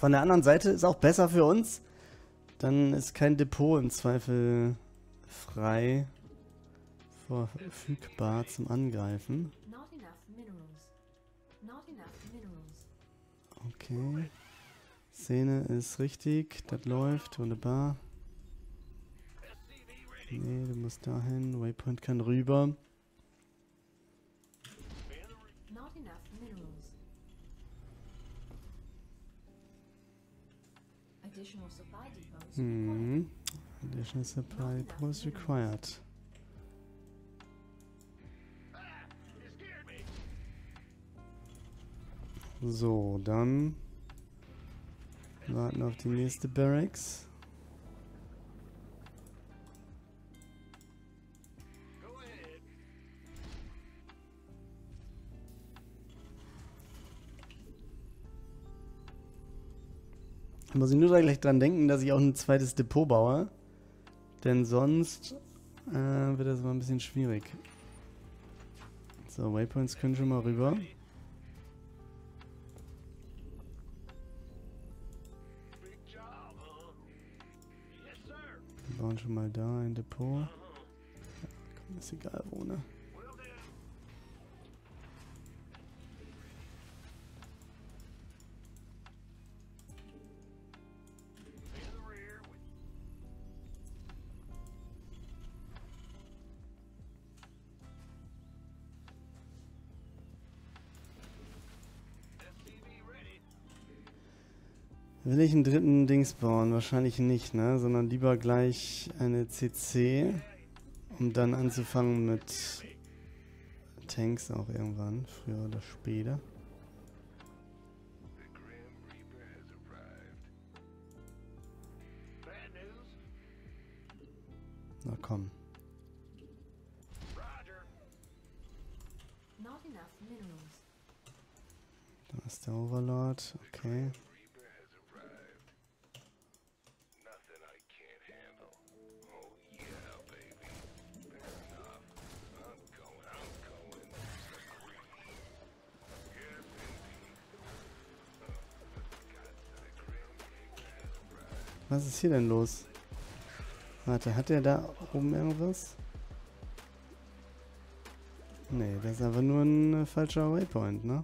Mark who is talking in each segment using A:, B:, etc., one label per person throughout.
A: Von der anderen Seite ist auch besser für uns. Dann ist kein Depot im Zweifel frei verfügbar zum Angreifen. Okay. Szene ist richtig. Das läuft. Wunderbar. Nee, du musst dahin. Waypoint kann rüber. Additional supply depots required. So, dann warten auf die nächste Barracks. Muss ich nur gleich dran denken, dass ich auch ein zweites Depot baue. Denn sonst wird das mal ein bisschen schwierig. So, Waypoints können schon mal rüber. Wir bauen schon mal da ein Depot. Ja, komm, ist egal wo, ne? Will ich einen dritten Dings bauen? Wahrscheinlich nicht, ne? Sondern lieber gleich eine CC, um dann anzufangen mit Tanks auch irgendwann, früher oder später. Na komm. Da ist der Overlord, okay. Was ist hier denn los? Warte, hat der da oben irgendwas? Nee, das ist einfach nur ein falscher Waypoint, ne?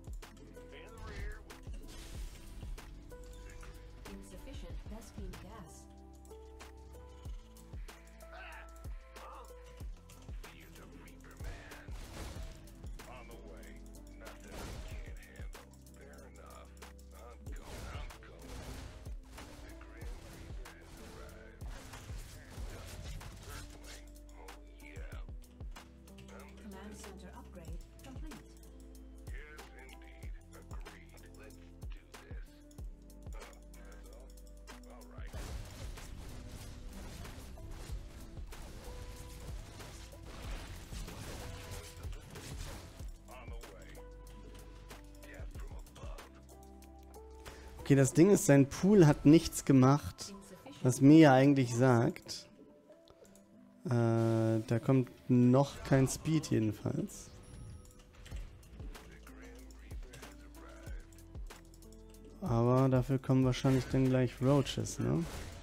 A: Okay, das Ding ist, sein Pool hat nichts gemacht, was mir ja eigentlich sagt. Da kommt noch kein Speed jedenfalls. Aber dafür kommen wahrscheinlich dann gleich Roaches, ne?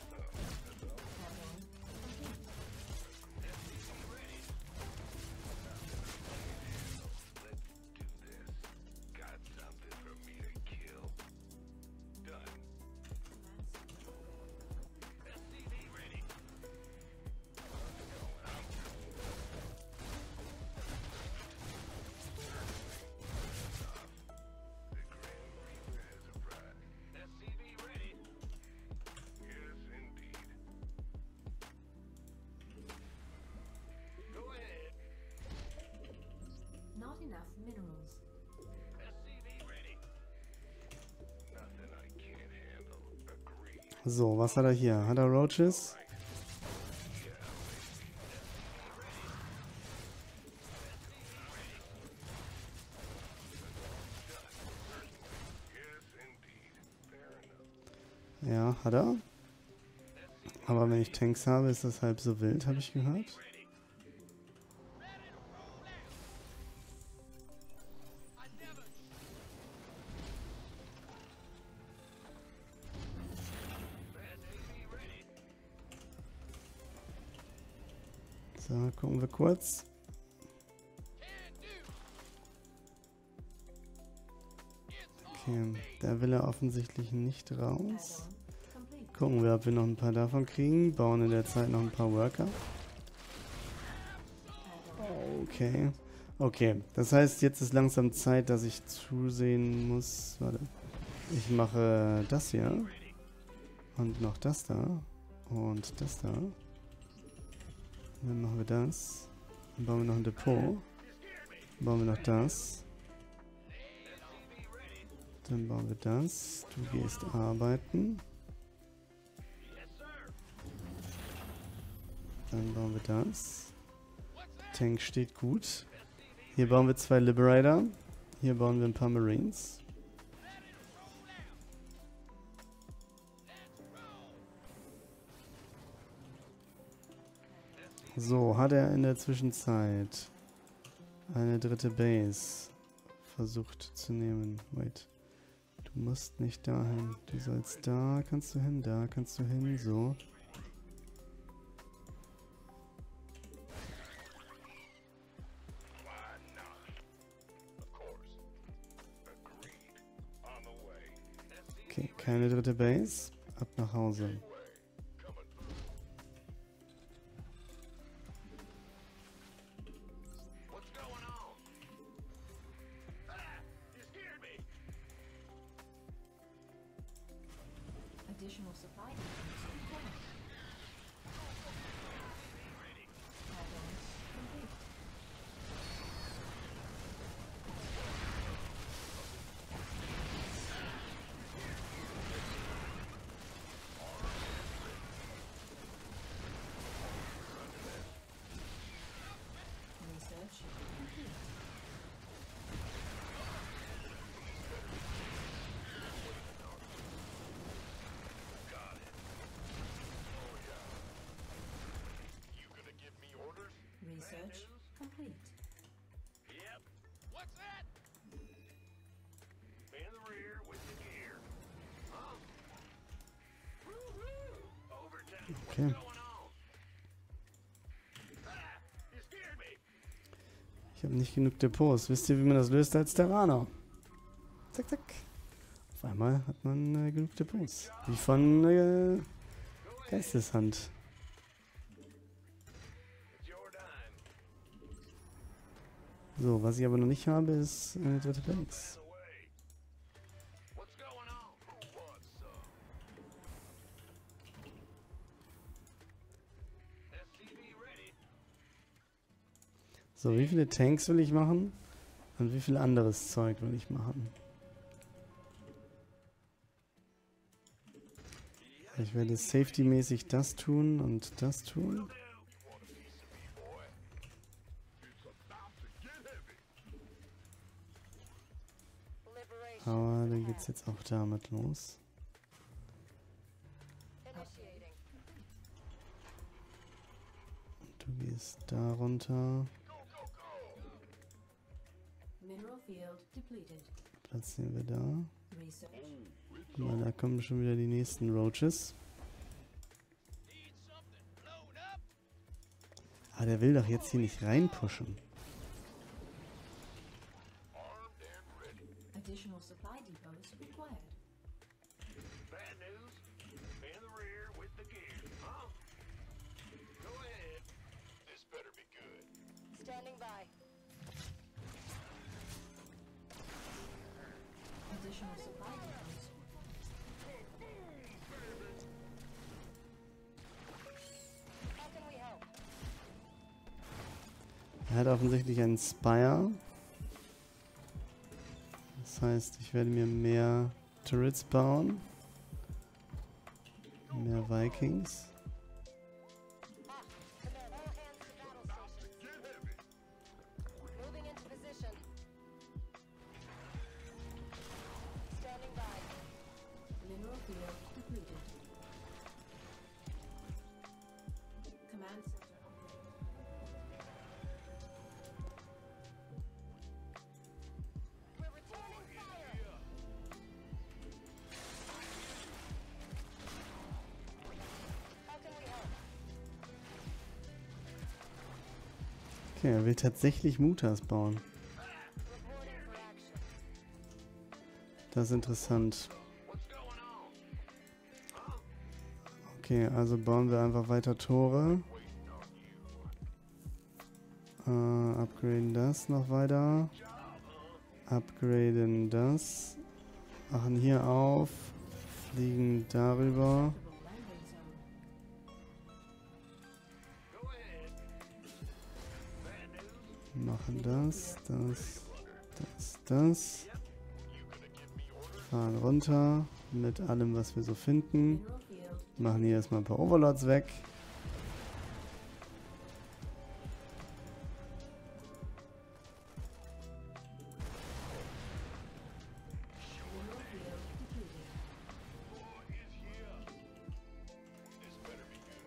A: So, was hat er hier? Hat er Roaches? Ja, hat er. Aber wenn ich Tanks habe, ist das halb so wild, habe ich gehört. So, gucken wir kurz. Okay, da will er offensichtlich nicht raus. Gucken wir, ob wir noch ein paar davon kriegen. Bauen in der Zeit noch ein paar Worker. Okay. Okay, das heißt, jetzt ist langsam Zeit, dass ich zusehen muss. Warte. Ich mache das hier. Und noch das da. Und das da. Dann machen wir das. Dann bauen wir noch ein Depot. Dann bauen wir noch das. Dann bauen wir das. Du gehst arbeiten. Dann bauen wir das. Tank steht gut. Hier bauen wir 2 Liberator. Hier bauen wir ein paar Marines. So, hat er in der Zwischenzeit eine dritte Base versucht zu nehmen. Wait. Du musst nicht dahin. Du sollst da, kannst du hin, da kannst du hin, so. Okay, keine dritte Base. Ab nach Hause.
B: Additional supply. Research complete. Research complete.
C: Yep. What's that? In the rear with the gear. Huh? Woo-hoo! Overtime.
A: Okay.
C: What's going on? Ah, you scared me.
A: Ich habe nicht genug Depots. Wisst ihr, wie man das löst als Terraner? Zack, zack. Auf einmal hat man genug Depots. Wie von Geisteshand.
C: It's your dime.
A: So, was ich aber noch nicht habe, ist eine dritte Base.
C: By the way. What's going on? Who wants some? SCV ready.
A: So, wie viele Tanks will ich machen? Und wie viel anderes Zeug will ich machen? Ich werde safety-mäßig das tun und das tun. Aber dann geht's jetzt auch damit los.
B: Initiating.
A: Du gehst da runter.
B: Mineral field depleted.
A: Platzieren wir da.
B: Research.
A: Guck mal, da kommen schon wieder die nächsten Roaches.
C: Need something blown up?
A: Ah, der will doch jetzt hier nicht reinpushen.
C: Armed and ready.
B: Additional supply depots required.
C: Bad news? In the rear with the gear. Huh? Go ahead. This better be good.
D: Standing by.
B: Additional supply depots.
D: How can we help?
A: Er hat offensichtlich einen Spire. Das heißt, ich werde mir mehr Turrets bauen. Mehr Vikings.
D: Command, all hands to battle stations. Moving into position. Standing by.
B: Mineral field depleted. Command center upgrade.
D: We're returning fire.
A: Okay, er will tatsächlich Mutas bauen.
D: Reporting for action.
A: Das ist interessant.
C: What's going on?
A: Okay, also bauen wir einfach weiter Tore. Upgraden das noch weiter. Upgraden das. Machen hier auf. Fliegen darüber.
B: Landing zone.
C: Go ahead. Bad news.
A: Machen das. Fahren runter mit allem, was wir so finden.
B: Mineral field.
A: Machen hier erstmal ein paar Overlords weg.
B: Mineral field depleted.
C: This better be good.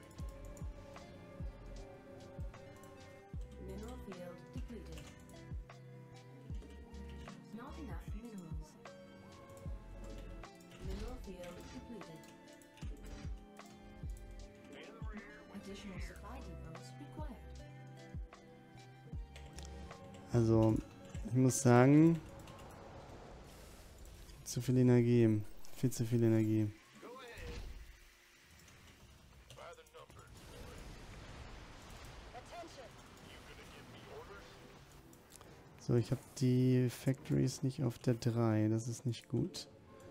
B: Mineral field depleted. Not enough minerals. Mineral field depleted.
C: In the rear with
B: Additional supply depots required.
A: Also, ich muss sagen, zu viel Energie. Viel zu viel Energie.
C: go ahead. By the numbers.
D: Attention.
C: You gonna give me orders?
A: So, ich habe die Factories nicht auf der 3. Das ist nicht gut.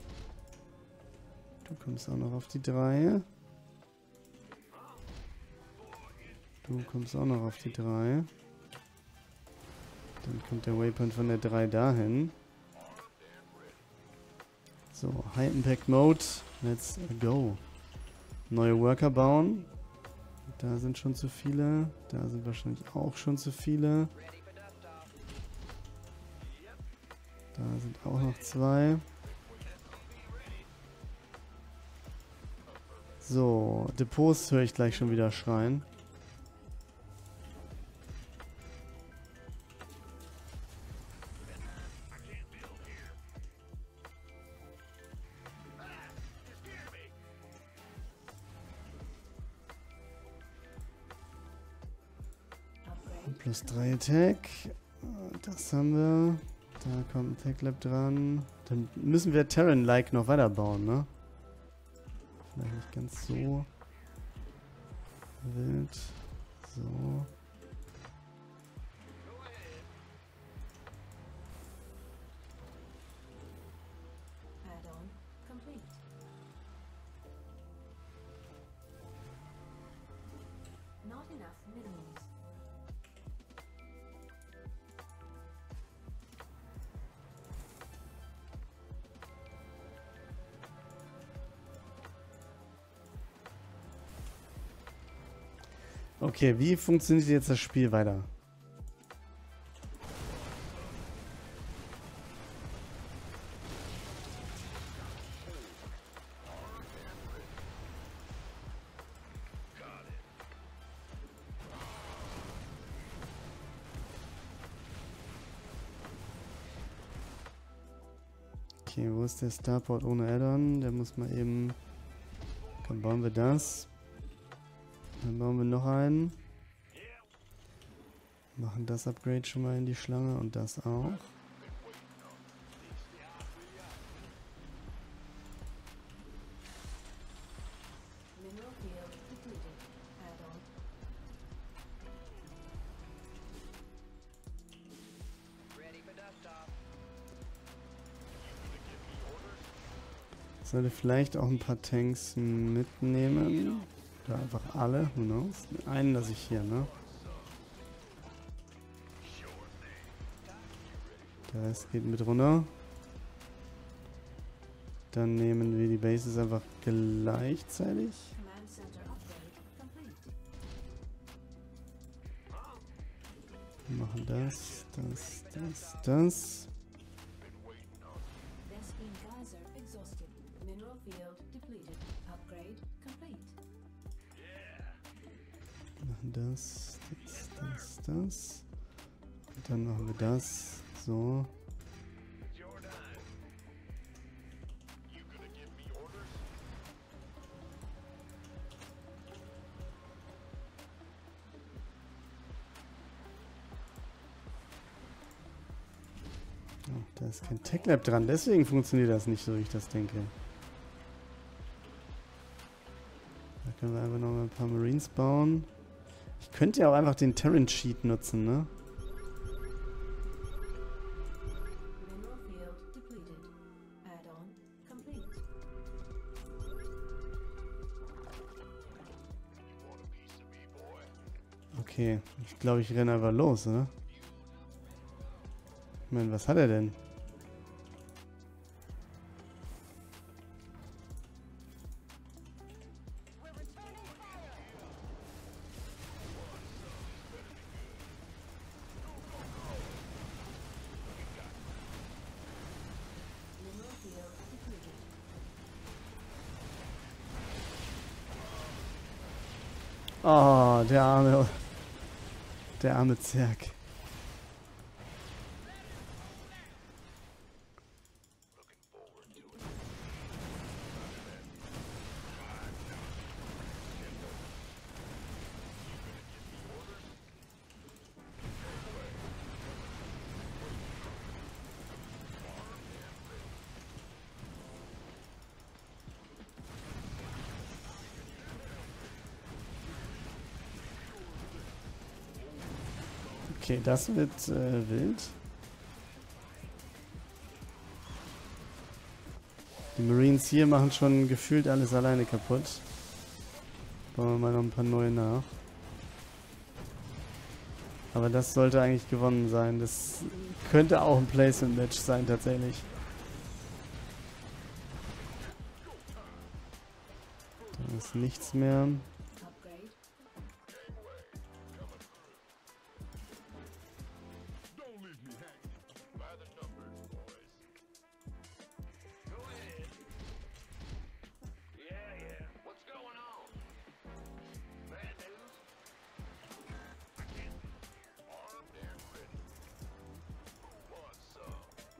A: Du kommst auch noch auf die 3. Du kommst auch noch auf die 3. Dann kommt der Waypoint von der 3 dahin. So, High Impact Mode. Let's go. Neue Worker bauen. Da sind schon zu viele. Da sind wahrscheinlich auch schon zu viele. Da sind auch noch 2. So, Depots höre ich gleich schon wieder schreien.
B: Upgrade.
A: Plus 3 Attack. Das haben wir. Da kommt ein Tech Lab dran. Dann müssen wir Terran-like noch weiterbauen, ne? Vielleicht nicht ganz so wild. So.
B: Add-on complete. Not enough minerals.
A: Okay, wie funktioniert jetzt das Spiel weiter? Okay, wo ist der Starport ohne Add-on? Der muss mal eben... Dann bauen wir das. Dann bauen wir noch einen. Machen das Upgrade schon mal in die Schlange und das auch.
B: Mineral field depleted. Add-on.
A: Sollte vielleicht auch ein paar Tanks mitnehmen. Oder einfach alle, who knows? Einen lasse ich hier, ne? Der Rest geht mit runter. Dann nehmen wir die Bases einfach gleichzeitig.
B: Command center upgrade complete.
A: Machen das.
B: Vespene geyser exhausted. Mineral field depleted. Upgrade complete.
A: Machen das. Und dann machen wir das. So.
C: It's your time. You gonna give me orders?
A: Da ist kein Tech Lab dran, deswegen funktioniert das nicht so, wie ich das denke. Da können wir einfach noch mal ein paar Marines bauen. Ich könnte ja auch einfach den Terran Sheet nutzen, ne?
B: Mineral field depleted. Add-on complete.
C: Want a piece of me, boy?
A: Okay, ich glaube, ich renne einfach los, oder? Ich meine, was hat er denn?
D: We're returning fire.
B: Mineral field depleted.
A: Oh, der arme Zerg. Okay, das wird wild. Die Marines hier machen schon gefühlt alles alleine kaputt. Bauen wir mal noch ein paar neue nach. Aber das sollte eigentlich gewonnen sein. Das könnte auch ein Placement-Match sein, tatsächlich. Da ist nichts mehr.
B: Upgrade.
C: Don't leave me hanging. By the numbers, boys. Go ahead. Yeah. What's going on? Bad news? I can't. Armed and ready. Who wants some?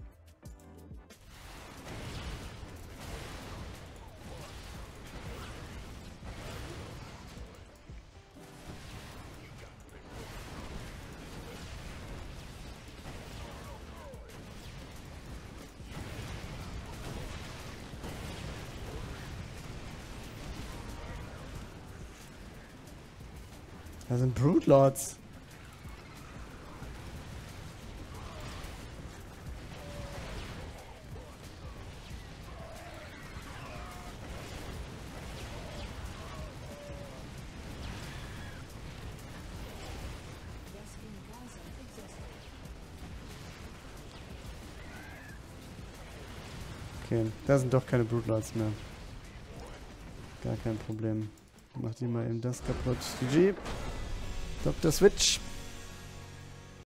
A: Da sind Broodlords.
B: Rescue Gaza exists.
A: Okay, da sind doch keine Broodlords mehr. Gar kein Problem. Mach die mal eben das kaputt. GG. Dr. Switch.